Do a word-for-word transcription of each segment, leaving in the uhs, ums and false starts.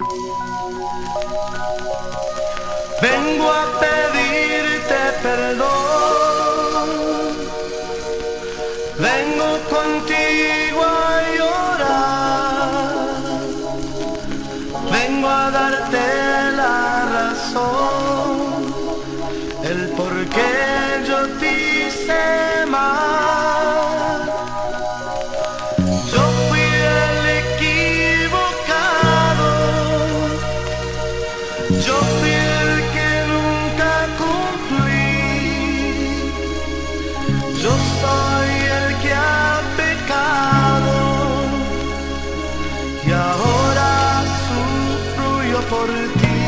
Vengo a pedirte perdón, vengo contigo a llorar, vengo a darte la razón, el por qué yo te hice mal. Yo fui el equivocado, yo fui el que nunca cumplí, yo soy el que ha pecado y ahora sufro yo por ti.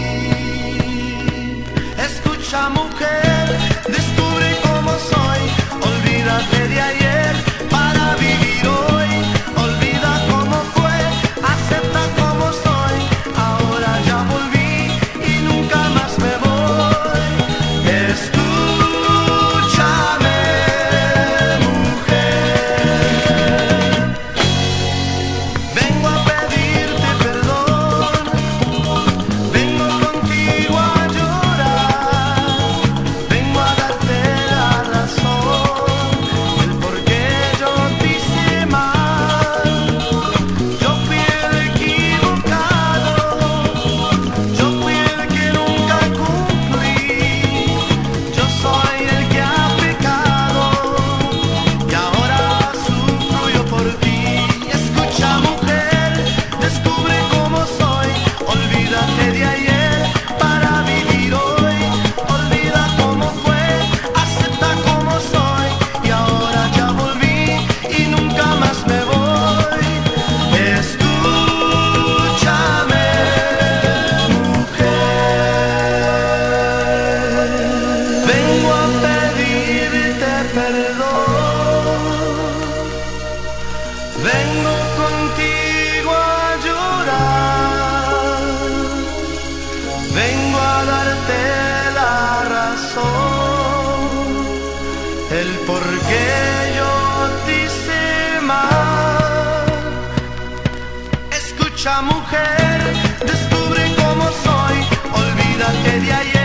Escucha, mujer, descubre cómo soy, olvídate de ayer para vivir hoy, olvida cómo fue, acepta cómo soy, ahora ya volví y nunca más me voy. Escúchame, mujer, vengo a pedirte perdón, vengo contigo a llorar, vengo a darte la razón, el por qué yo te hice mal. Yo fui el equivocado, yo fui el que nunca cumplí, yo soy el que ha pecado y ahora sufro yo por ti. Escucha, mujer, descubre cómo soy, olvídate de ayer para vivir hoy, olvida cómo fue, acepta cómo soy y ahora ya volví y nunca más me voy. Escúchame, mujer, vengo a pedirte perdón, vengo contigo a llorar, vengo a darte la razón, el por qué yo te hice mal. Escucha, mujer, descubre cómo soy, olvídate de ayer.